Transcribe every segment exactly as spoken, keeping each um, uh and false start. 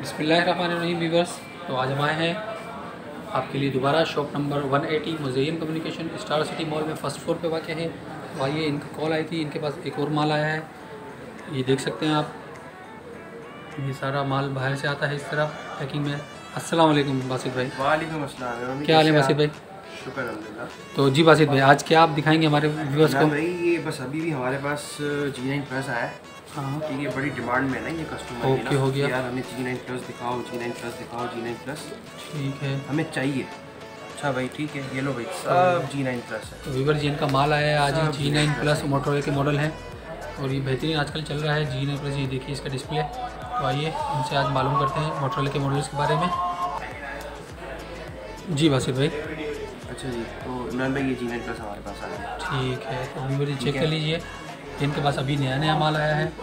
बिस्मिल्लाहिर्रहमानिर्रहीम व्यूअर्स, तो आज हम आए हैं आपके लिए दोबारा शॉप नंबर एक सौ अस्सी Muzayyan communication star city mall में फ़र्स्ट फ्लोर पे वाक़ है। तो आइए, इनका कॉल आई थी, इनके पास एक और माल आया है, ये देख सकते हैं आप। ये सारा माल बाहर से आता है इस तरह पैकिंग में। अस्सलाम वालेकुम बासित भाई। वालेकुम अस्सलाम। क्या हाल है बासित भाई? शुक्र अल्हम्दुलिल्लाह। तो जी बासित भाई, आज क्या आप दिखाएंगे हमारे व्यूअर्स को? भाई ये बस अभी भी हमारे पास जी नाइन प्लस आया है। हाँ ठीक है, बड़ी डिमांड में है ना ये कस्टमर। ओके, हो गया यार, हमें जी नाइन प्लस दिखाओ, जी नाइन प्लस दिखाओ, जी नाइन प्लस ठीक है, हमें चाहिए। अच्छा भाई, ठीक है, ये लो भाई, सब जी नाइन प्लस है। तो व्यूअर जी इनका माल आया है आज ही। जी नाइन प्लस मोटरोला के मॉडल हैं और ये बेहतरीन आजकल चल रहा है जी नाइन प्लस। ये देखिए इसका डिस्प्ले। तो आइए इनसे आज मालूम करते हैं मोटरोला के मॉडल्स के बारे में। जी बासित भाई। अच्छा जी, तो इमरान भाई ये जी नाइन प्लस हमारे पास आया है। ठीक है, तो व्यूअर जी चेक कर लीजिए, इनके पास अभी नया नया माल आया है।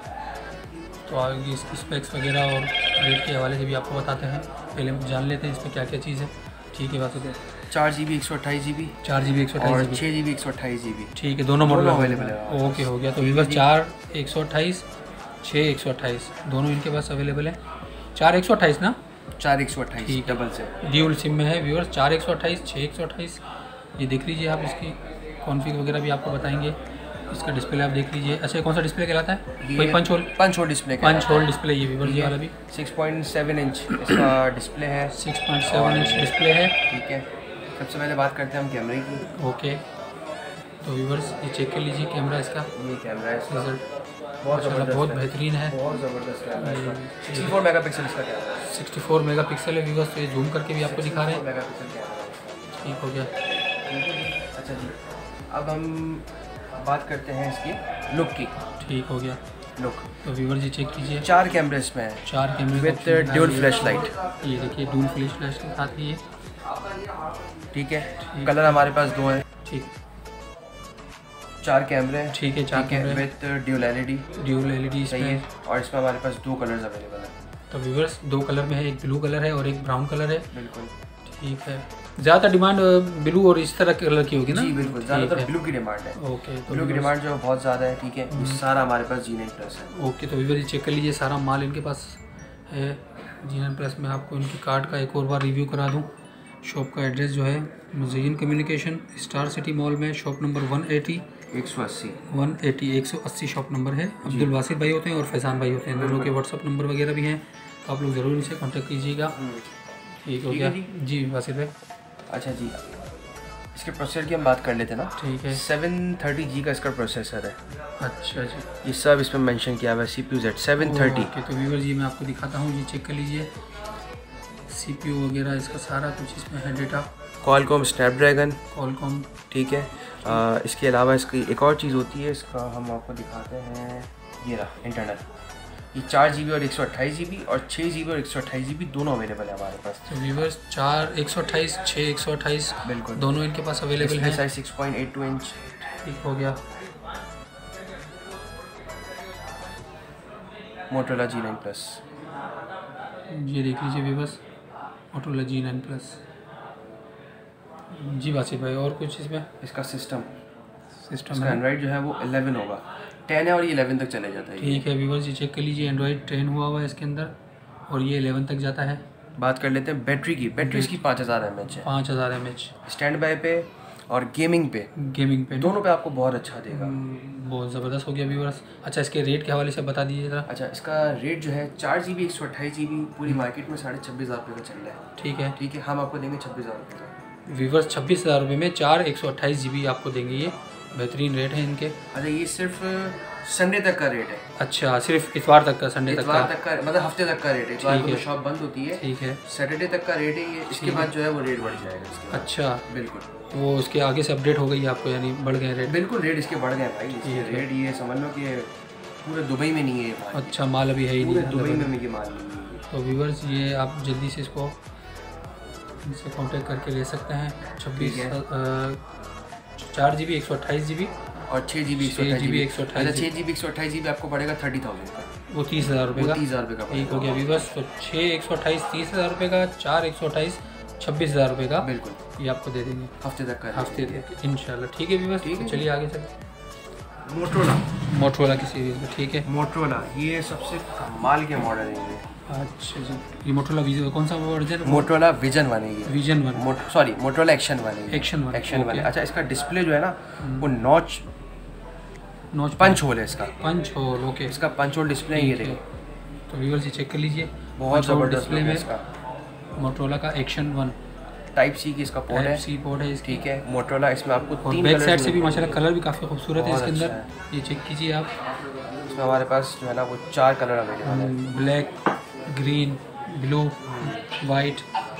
तो आगे इसकी स्पेक्स वगैरह और रेट के हवाले से भी आपको बताते हैं। पहले हम जान लेते हैं इसमें क्या क्या चीज़ है। ठीक है बासित भाई। चार जी बी एक सौ अट्ठाईस जी बी चार जी बी एक सौ अट्ठाईस जी बी छः जी बी एक सौ अट्ठाईस जी बी ठीक है, दोनों मॉडल अवेलेबल है। ओके, हो गया। तो व्यूअर चार एक सौ अट्ठाईस, छः एक सौ अट्ठाईस दोनों इनके पास अवेलेबल है। चार एक सौ अट्ठाईस ना, चार एक सौ अट्ठाईस डबल से ड्यूल सिम में है व्यूअर्स। चार एक सौ अट्ठाईस, छः एक सौ अट्ठाईस ये देख लीजिए आप। इसकी कॉन्फ़िग वगैरह भी आपको बताएंगे। इसका डिस्प्ले आप देख लीजिए। अच्छा, कौन सा डिस्प्ले कहलाता है? कोई punch hole punch hole display punch hole display ये व्यूअर्स ये वाला भी सिक्स पॉइंट सेवन इंच इसका डिस्प्ले है। Six point seven inch display है। ठीक है, सबसे पहले बात करते हैं हम कैमरे की। ओके, तो व्यूअर्स ये चेक कर लीजिए कैमरा इसका। ये कैमरा है, रिजल्ट बहुत ज़बरदस्त बहुत है, बेहतरीन है, बहुत ज़बरदस्त कैमरा है। सिक्सटी फोर मेगा पिक्सल इसका कैमरा है। सिक्सटी फोर मेगा पिक्सल है व्यूअर्स। तो ये जूम करके भी आपको दिखा रहे हैं। मेगा पिक्सल कैमरा है। ठीक हो गया। अच्छा जी, अब हम बात करते हैं इसकी लुक की। ठीक हो गया लुक। तो व्यूअर जी चेक कीजिए, चार कैमरे इसमें है, चार कैमरे विथ ड्यूल फ्लैश लाइट। ये देखिए ड्यूल फ्लैश फ्लैश के साथ ही ये। ठीक है, कलर हमारे पास दो हैं। ठीक, चार कैमरे हैं। ठीक है, चार कैमरे with dual LED. Dual LED सही है, और इसमें हमारे पास दो कलर्स अवेलेबल हैं। तो व्यूअर्स दो कलर में है, एक ब्लू कलर है और एक ब्राउन कलर है। बिल्कुल ठीक है, ज़्यादा डिमांड ब्लू और इस तरह कलर की होगी ना? जी बिल्कुल, ज़्यादातर ब्लू की डिमांड है। ओके, तो ब्लू की डिमांड जो है बहुत ज़्यादा है। ठीक है, ये सारा हमारे पास जी नाइन प्लस है। ओके, तो व्यूअर जी चेक कर लीजिए, सारा माल इनके पास है जी नाइन प्लस में। आपको इनकी कार्ड का एक और बार रिव्यू करा दूँ। शॉप का एड्रेस जो है Muzayyan communication star city mall में, शॉप नंबर वन एटी एक सौ अस्सी वन एटी एक सौ अस्सी शॉप नंबर है। अब्दुल वासिद भाई होते हैं और फैज़ान भाई होते हैं, दोनों के व्हाट्सअप नंबर वगैरह भी हैं, तो आप लोग ज़रूर इनसे कांटेक्ट कीजिएगा। ठीक हो गया जी वासिद भाई। अच्छा जी, इसके प्रोसेसर की हम बात कर लेते हैं ना। ठीक है, सेवन थर्टी जी का इसका प्रोसेसर है। अच्छा जी, ये सब इसमें मेंशन किया हुआ है। C P U Z seven thirty. Okay, तो व्यूअर जी मैं आपको दिखाता हूँ, ये चेक कर लीजिए सीपीयू वगैरह इसका सारा कुछ इसमें है डेटा। Qualcomm Snapdragon. क्वालकॉम ठीक है, आ, इसके अलावा इसकी एक और चीज़ होती है, इसका हम आपको दिखाते हैं। ये रहा इंटरनल। ये चार जी बी और एक सौ अट्ठाईस जी बी और छः जी बी और एक सौ अट्ठाईस जी बी दोनों अवेलेबल है हमारे पास। तो व्यूअर्स चार एक सौ अट्ठाईस, छः एक सौ अट्ठाईस बिल्कुल दोनों इनके पास अवेलेबल है। Size six point eight two inch. ठीक हो गया। Motorola G nine plus. ये देख लीजिए viewers, Motorola G nine plus. जी बासित भाई, और कुछ इसमें? इसका सिस्टम सिस्टम इसका एंड्रॉइड जो है वो इलेवन होगा। टेन है और ये इलेवन तक चले जाता है। ठीक है व्यूअर्स, ये चेक कर लीजिए, एंड्रॉइड टेन हुआ हुआ है इसके अंदर और ये इलेवन तक जाता है। बात कर लेते हैं बैटरी की। बैटरी इसकी पाँच हज़ार एम एच है। पाँच हज़ार एम एच स्टैंड बाय पे और गेमिंग पे, गेमिंग पे दोनों पे आपको बहुत अच्छा देगा। बहुत ज़बरदस्त हो गया व्यूअर्स। अच्छा, इसके रेट के हवाले से बता दीजिए ज़रा। अच्छा, इसका रेट जो है चार जी बी एक सौ अट्ठाईस जी बी पूरी मार्केट में साढ़े छब्बीस हज़ार रुपये का चल रहा है। ठीक है, ठीक है, हम आपको देंगे छब्बीस हज़ार रुपये का। व्यूअर्स छब्बीस हज़ार रुपये में चार एक सौ अट्ठाईस जी बी आपको देंगे, ये बेहतरीन रेट है इनके। अच्छा, ये सिर्फ संडे तक का रेट है। अच्छा, सिर्फ इतवार तक का, संडे तक का, तक का मतलब हफ्ते तक का रेट है। इतवार को तो शॉप बंद होती है। ठीक है, सैटरडे तक का रेट है ये। इसके बाद जो है वो रेट बढ़ जाएगा इसके। अच्छा, बिल्कुल, वो उसके आगे से अपडेट हो गई आपको, यानी बढ़ गए रेट? बिल्कुल, रेट इसके बढ़ गए भाई। इसके रेट ये समझ लो कि पूरे दुबई में नहीं है ये माल। अच्छा, माल अभी है ही नहीं दुबई में ये माल नहीं है। तो व्यूअर्स ये आप जल्दी से इसको इनसे कांटेक्ट करके ले सकते हैं। छब्बीस चार जी बी एक सौ अट्ठाईस जी बी और छः जी बी जी बी एक सौ अट्ठाईस छः जी बी एक सौ अट्ठाईस जी बी आपको पड़ेगा थर्टी थाउजेंड का। वो तीस हज़ार रुपये का। तीस हज़ार रुपये का। ठीक हो गया व्यूअर्स, तो छः एक सौ अट्ठाईस तीस हज़ार रुपये का, चार एक सौ अट्ठाईस छब्बीस हज़ार रुपये का। बिल्कुल, ये आपको दे देंगे हफ्ते तक का। हफ्ते तक इंशाल्लाह। ठीक है व्यूअर्स, ठीक है, चलिए आगे चलते। मोटोरोला मोटरोला की सीरीज़ में, ठीक है। मोटरोला ये सबसे कमाल के मॉडल है ये। अच्छा जी, ये मोटरोला विजन कौन सा वर्जन है? मोटरोला विजन वन है ये। Vision one, sorry Motorola action one है। Action one, action one. Okay. अच्छा, इसका डिस्प्ले जो है ना वो नॉच नॉच पंच होल है इसका। Punch hole, okay. इसका पंच होल डिस्प्ले ये देखो, तो व्यूअर्स ये चेक कर लीजिए, बहुत ज़बरदस्त डिस्प्ले है में इसका। मोटरोला का एक्शन वन, टाइप सी की इसका पोर्ट है। टाइप सी पोर्ट है इसकी, ठीक है। मोटरोला इसमें आपको और तीन बैक कलर्स साइड से भी मिलेंगे। माशाल्लाह कलर भी काफ़ी खूबसूरत है बहुत इसके अच्छा अंदर। ये चेक कीजिए आप, इसमें हमारे पास जो है ना वो चार कलर अवेलेबल है। Black, green, blue, white,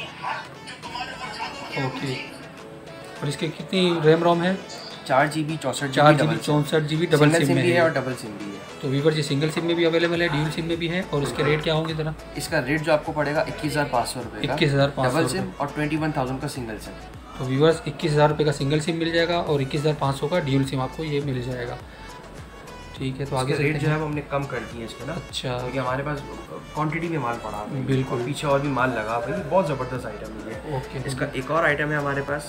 okay. और इसके कितनी रैम रोम है? चार जी बी चौंसठ चार जी बी चौंसठ G B double single SIM SIM में भी है है। और डबल सिम भी है। तो वीवर जी सिंगल सिम में भी अवेलेबल है, ड्यूल सिम में भी है। और उसके रेट क्या होंगे ज़रा? इसका रेट जो आपको पड़ेगा इक्कीस हज़ार पाँच सौ रुपये इक्कीस हज़ार पाँच सौ डबल सिम और ट्वेंटी वन थाउजेंड का सिंगल सिम। तो व्यूअर्स इक्कीस हज़ार रुपये का सिंगल सिम मिल जाएगा और इक्कीस हज़ार पाँच सौ का ड्यूल सिम आपको ये मिल जाएगा, ठीक है। तो आगे रेट जो है वो हमने कम कर दिए इसके ना, अच्छा, क्योंकि हमारे पास क्वांटिटी में माल पड़ा है। बिल्कुल, पीछे और भी माल लगा भाई, बहुत ज़बरदस्त आइटम है ये। ओके। इसका एक और आइटम है हमारे पास,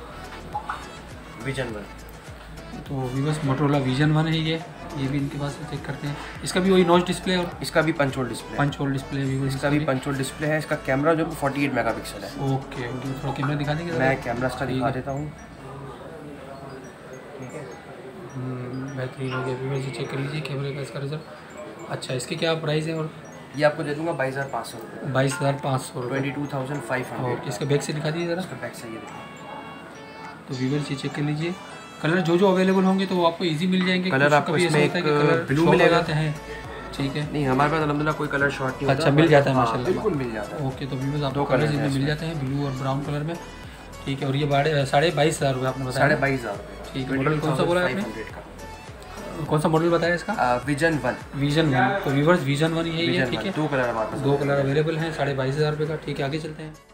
विजन वन। तो व्यूअर्स मोटरोला विजन वन है ये ये भी इनके पास चेक करते हैं। इसका भी वही नॉच डिस्प्ले और इसका भी punch hole display punch hole display है व्यूअर्स, इसका भी पंच होल डिस्प्ले है। इसका कैमरा जो है फोर्टी एट मेगापिक्सल है। ओके। थोड़ा कैमरा दिखा देंगे? मैं कैमरा इसका दिखा देता हूँ। बेहतरीन हो गया व्यूअर्स, चेक कर लीजिए कैमरे का इसका रिजल्ट। अच्छा, इसकी क्या प्राइस है? और ये आपको दे दूंगा बाईस हज़ार पाँच सौ रुपये बाईस हज़ार पाँच सौ रुपये twenty two thousand five hundred और इसका बैक से दिखा दीजिए ज़रा। इसका बैक से ये देखो। तो व्यूअर्स ये चेक कर लीजिए, कलर जो जो अवेलेबल होंगे तो वो आपको इजी मिल जाएंगे। कलर कुछ आपको कभी ऐसा इसमें होता है कि एक कलर ब्लू शॉर्ट मिलेगा। हो जाते हैं, ठीक है। नहीं, हमारे पास अल्हम्दुलिल्लाह कोई कलर शॉर्ट नहीं होता। अच्छा, मिल जाता है हाँ, माशाल्लाह, बिल्कुल मिल जाता है। ओके। तो व्यूअर्स दो आपको कलर कलर हैं इसमें मिल इसमें। जाते हैं, ब्लू और ब्राउन कलर में, ठीक है। और ये बाढ़ साढ़े बाईस हज़ार रुपये आपने बताया? साढ़े बाईस हज़ार रुपये ठीक है। मॉडल कौन सा बोला आपने? कौन सा मॉडल बताया इसका? Vision one. Vision one. तो व्यूअर्स विजन वन ही है ये, ठीक है। दो कलर हमारे पास दो कलर अवेलेबल हैं, साढ़े बाईस हज़ार रुपये का, ठीक है। आगे चलते हैं।